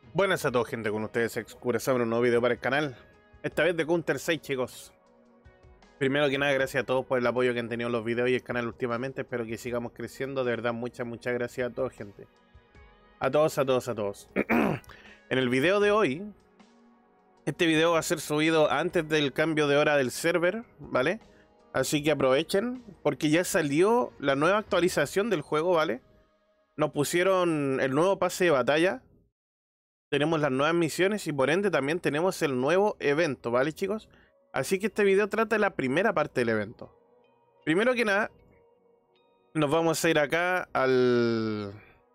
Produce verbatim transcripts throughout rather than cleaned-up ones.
Buenas a todos, gente, con ustedes Excurazabra, un nuevo video para el canal. Esta vez de Counter seis, chicos. Primero que nada, gracias a todos por el apoyo que han tenido los videos y el canal últimamente. Espero que sigamos creciendo, de verdad, muchas, muchas gracias a todos, gente. A todos, a todos, a todos. En el video de hoy, este video va a ser subido antes del cambio de hora del server, ¿vale? Así que aprovechen, porque ya salió la nueva actualización del juego, ¿vale? Nos pusieron el nuevo pase de batalla. Tenemos las nuevas misiones y por ende también tenemos el nuevo evento, ¿vale, chicos? Así que este video trata de la primera parte del evento. Primero que nada, nos vamos a ir acá al...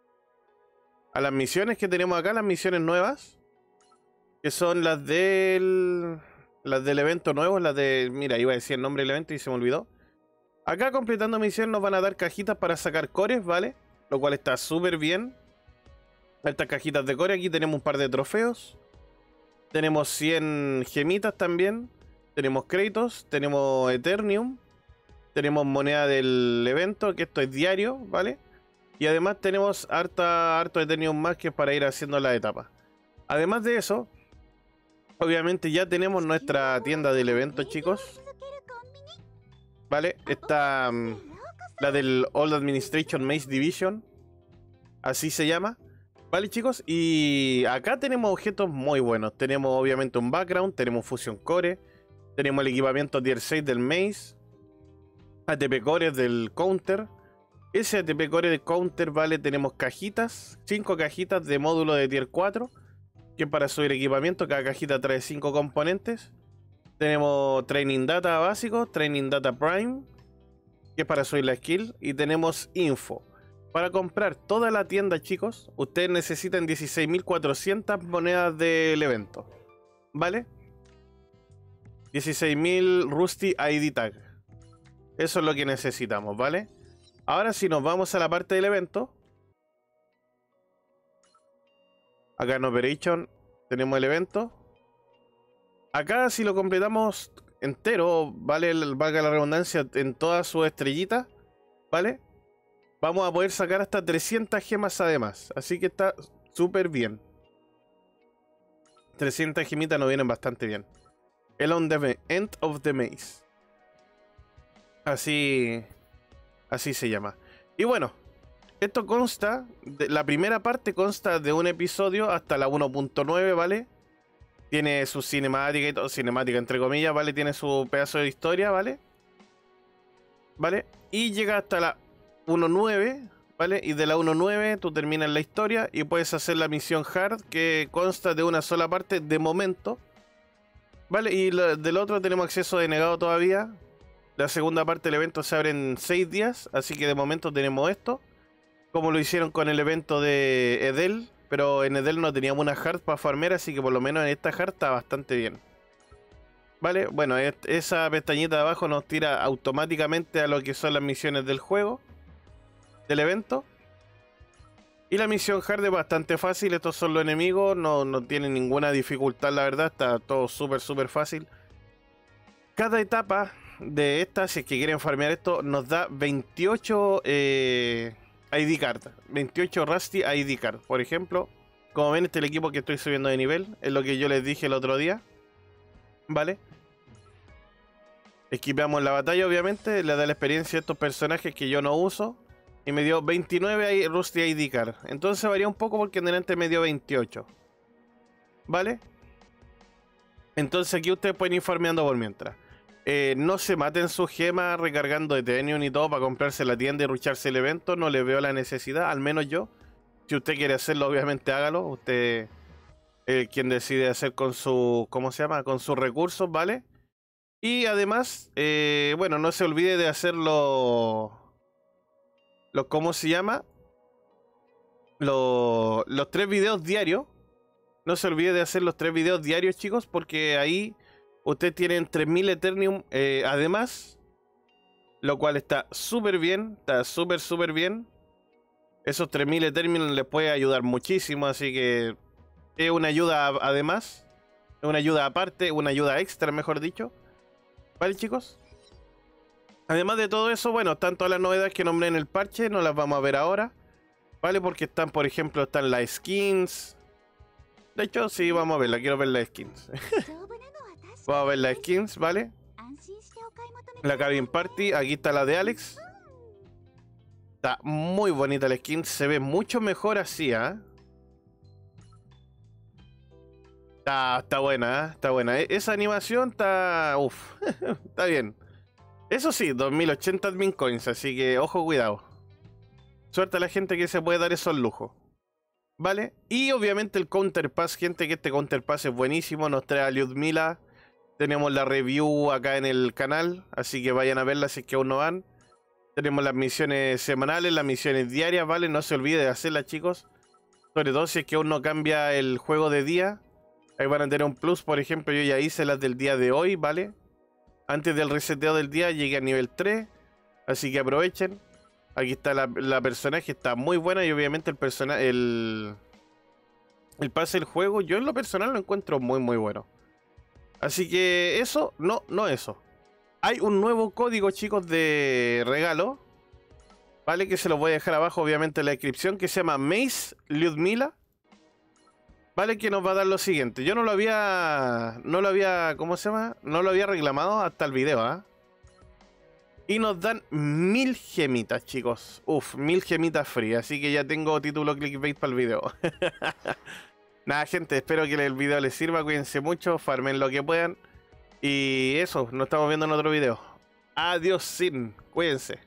a las misiones que tenemos acá, las misiones nuevas. Que son las del... las del evento nuevo, las de... Mira, iba a decir el nombre del evento y se me olvidó. Acá completando misión nos van a dar cajitas para sacar cores, ¿vale? Lo cual está súper bien. Estas cajitas de core, aquí tenemos un par de trofeos. Tenemos cien gemitas también. Tenemos créditos, tenemos Eternium. Tenemos moneda del evento, que esto es diario, ¿vale? Y además tenemos harta, harto Eternium más, que es para ir haciendo la etapa. Además de eso, obviamente ya tenemos nuestra tienda del evento, chicos. ¿Vale? Está um, la del Old Administration Maze Division. Así se llama. Vale, chicos, y acá tenemos objetos muy buenos. Tenemos obviamente un background, tenemos Fusion Core, tenemos el equipamiento Tier seis del Maze, A T P Core del Counter. Ese A T P Core de Counter, vale, tenemos cajitas, cinco cajitas de módulo de Tier cuatro, que es para subir equipamiento. Cada cajita trae cinco componentes. Tenemos Training Data básico, Training Data Prime, que es para subir la skill, y tenemos Info. Para comprar toda la tienda, chicos, ustedes necesitan dieciséis mil cuatrocientas monedas del evento, ¿vale? dieciséis mil Rusty I D Tag. Eso es lo que necesitamos, ¿vale? Ahora si nos vamos a la parte del evento. Acá en Operation tenemos el evento. Acá si lo completamos entero, ¿vale? Valga la redundancia, en todas sus estrellitas, ¿vale? Vamos a poder sacar hasta trescientas gemas además. Así que está súper bien. trescientas gemitas nos vienen bastante bien. El on the End of the Maze. Así, así se llama. Y bueno, esto consta, de, la primera parte consta de un episodio hasta la uno punto nueve, ¿vale? Tiene su cinemática y todo, cinemática entre comillas, ¿vale? Tiene su pedazo de historia, ¿vale? ¿Vale? Y llega hasta la uno punto nueve, ¿vale? Y de la uno punto nueve tú terminas la historia y puedes hacer la misión hard, que consta de una sola parte de momento, ¿vale? Y la, del otro tenemos acceso denegado todavía. La segunda parte del evento se abre en seis días, así que de momento tenemos esto, como lo hicieron con el evento de Edel, pero en Edel no teníamos una hard para farmear, así que por lo menos en esta hard está bastante bien. Vale, bueno, esa pestañita de abajo nos tira automáticamente a lo que son las misiones del juego, del evento. Y la misión hard es bastante fácil. Estos son los enemigos, no, no tienen ninguna dificultad, la verdad. Está todo súper súper fácil. Cada etapa de estas, si es que quieren farmear esto, nos da veintiocho eh, I D card, veintiocho Rusty I D card. Por ejemplo, como ven, este es el equipo que estoy subiendo de nivel, es lo que yo les dije el otro día, ¿vale? Esquipeamos la batalla, obviamente. Le da la experiencia a estos personajes que yo no uso. Y me dio veintinueve Rusty I D card. Entonces varía un poco porque en delante me dio veintiocho. ¿Vale? Entonces aquí ustedes pueden ir farmeando por mientras. Eh, no se maten sus gemas recargando Eternium y todo para comprarse la tienda y rucharse el evento. No le veo la necesidad, al menos yo. Si usted quiere hacerlo, obviamente hágalo. Usted es quien decide hacer con su... ¿Cómo se llama? Con sus recursos, ¿vale? Y además, eh, bueno, no se olvide de hacerlo... Los, ¿cómo se llama? Los, los tres videos diarios. No se olvide de hacer los tres videos diarios, chicos, porque ahí ustedes tienen tres mil Eternium eh, además. Lo cual está súper bien. Está súper, súper bien. Esos tres mil Eternium les puede ayudar muchísimo. Así que es una ayuda además. Es una ayuda aparte. Una ayuda extra, mejor dicho. ¿Vale, chicos? Además de todo eso, bueno, están todas las novedades que nombré en el parche, no las vamos a ver ahora, ¿vale? Porque están, por ejemplo, están las skins, De hecho, sí, vamos a verla. Quiero ver las skins. Vamos a ver las skins, ¿vale? La Cabin Party. Aquí está la de Alex. Está muy bonita la skin. Se ve mucho mejor así, ¿ah? ¿eh? Está, está buena, ¿eh? Está buena. E esa animación está... Uf, está bien. Eso sí, dos mil ochenta admin coins, así que ojo, cuidado. Suerte a la gente que se puede dar esos lujos. ¿Vale? Y obviamente el Counter Pass, gente, que este Counter Pass es buenísimo. Nos trae a Lyudmila. Tenemos la review acá en el canal, así que vayan a verla si es que aún no van. Tenemos las misiones semanales, las misiones diarias, ¿vale? No se olvide de hacerlas, chicos. Sobre todo si es que aún no cambia el juego de día. Ahí van a tener un plus, por ejemplo, yo ya hice las del día de hoy, ¿vale? Antes del reseteo del día llegué a nivel tres, así que aprovechen. Aquí está la, la personaje, está muy buena y obviamente el personaje, el, el pase del juego, yo en lo personal lo encuentro muy muy bueno. Así que eso, no, no eso. Hay un nuevo código, chicos, de regalo, ¿vale? Que se los voy a dejar abajo, obviamente, en la descripción, que se llama Maze Lyudmila, ¿vale? Que nos va a dar lo siguiente. Yo no lo había, no lo había, ¿cómo se llama? No lo había reclamado hasta el video, ¿ah? ¿eh? Y nos dan mil gemitas, chicos. Uf, mil gemitas free. Así que ya tengo título clickbait para el video. Nada, gente, espero que el video les sirva. Cuídense mucho, farmen lo que puedan. Y eso, nos estamos viendo en otro video. Adiós, sin. Cuídense.